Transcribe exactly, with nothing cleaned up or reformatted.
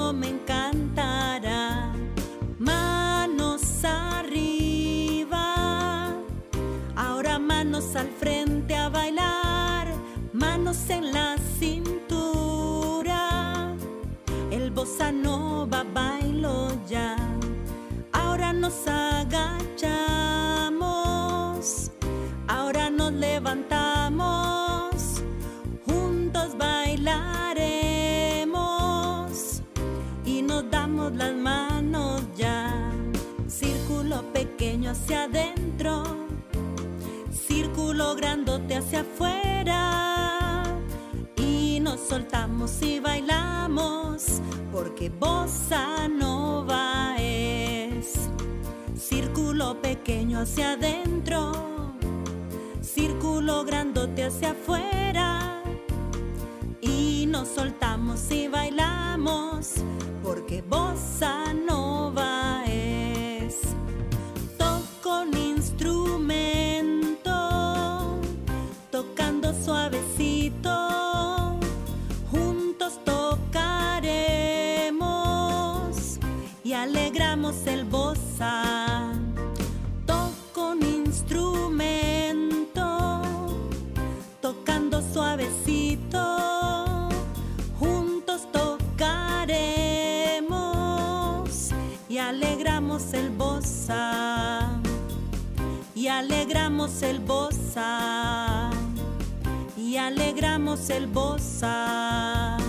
cómo me encantará. Manos arriba, ahora manos al frente a bailar, manos en la cintura. El bossa nova bailo ya. Ahora nos agachamos, ahora nos levantamos, juntos bailaremos y nos damos las manos ya. Círculo pequeño hacia adentro, círculo grandote hacia afuera, y nos soltamos y bailamos porque bossa nova es. Círculo pequeño hacia adentro, círculo grandote hacia afuera, y nos soltamos y bailamos porque bossa nova es. Toco un instrumento, tocando suavecito, juntos tocaremos y alegramos el bossa. Toco un instrumento, tocando suavecito, juntos tocaremos y alegramos el bossa, y alegramos el bossa, y alegramos el bossa.